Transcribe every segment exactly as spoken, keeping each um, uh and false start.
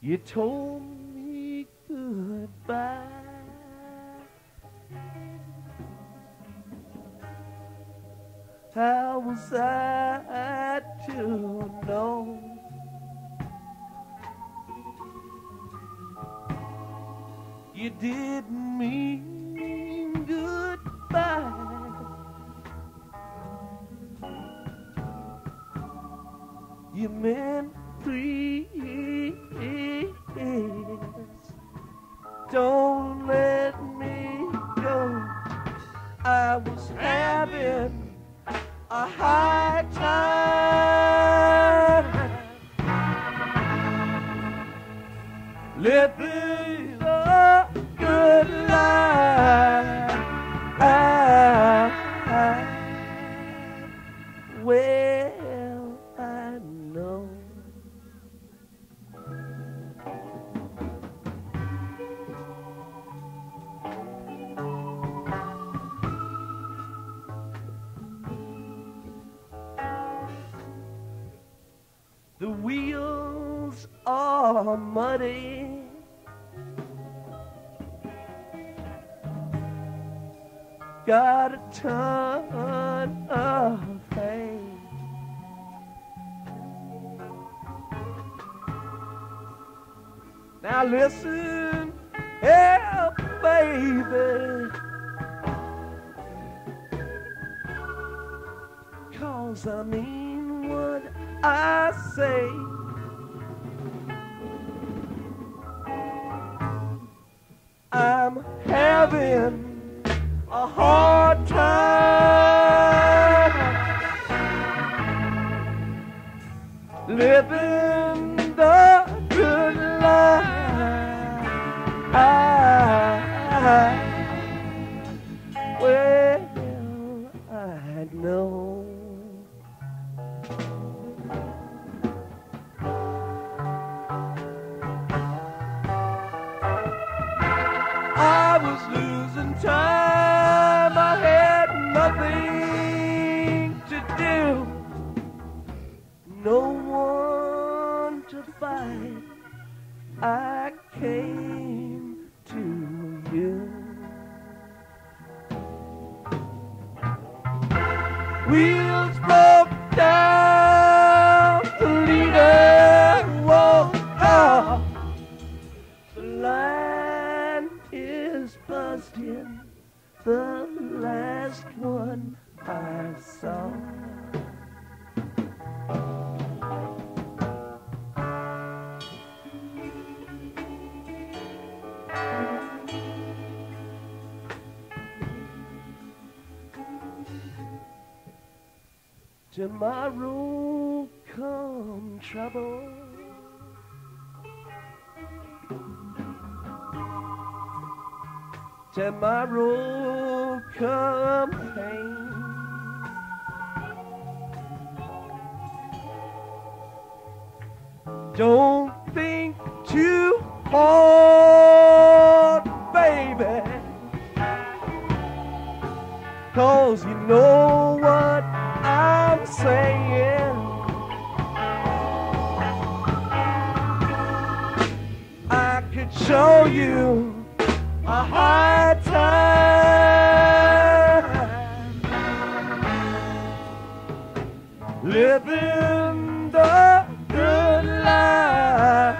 You told me goodbye. How was I to know you didn't mean goodbye? You meant please. Don't let me go. I was having a high time living a good life. Well, I know the wheels are muddy, got a ton of pain. Now listen, yeah, baby, 'cause I mean what I say. I'm having a hard time living the good life. Well, I know I was losing time. I had nothing to do, no one to fight. I came to you. Wheels broke down, the leader walked off. The line is busted, the last one I saw. Tomorrow come trouble, tomorrow come pain. Don't think too hard, baby, 'cause you know what I'm saying. I could show you a high time living the good life.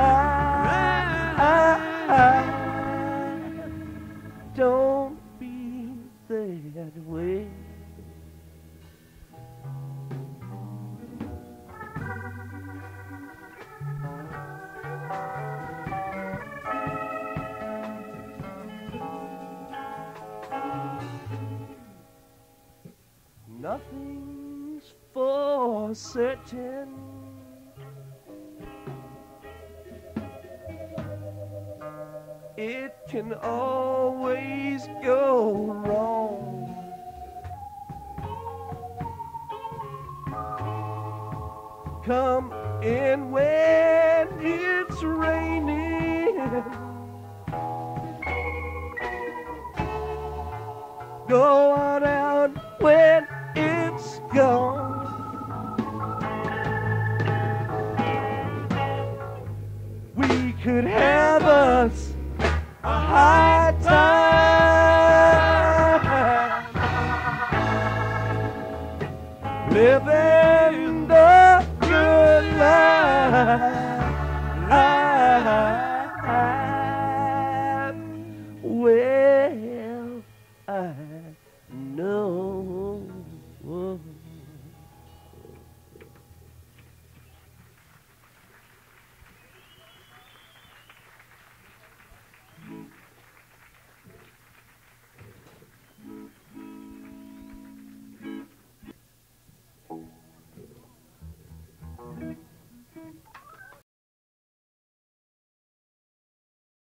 Don't be that way. Nothing's for certain. It can always go wrong. Come in when it's raining, go on out when it's gone. We could have us a high time, living the good life, life, way.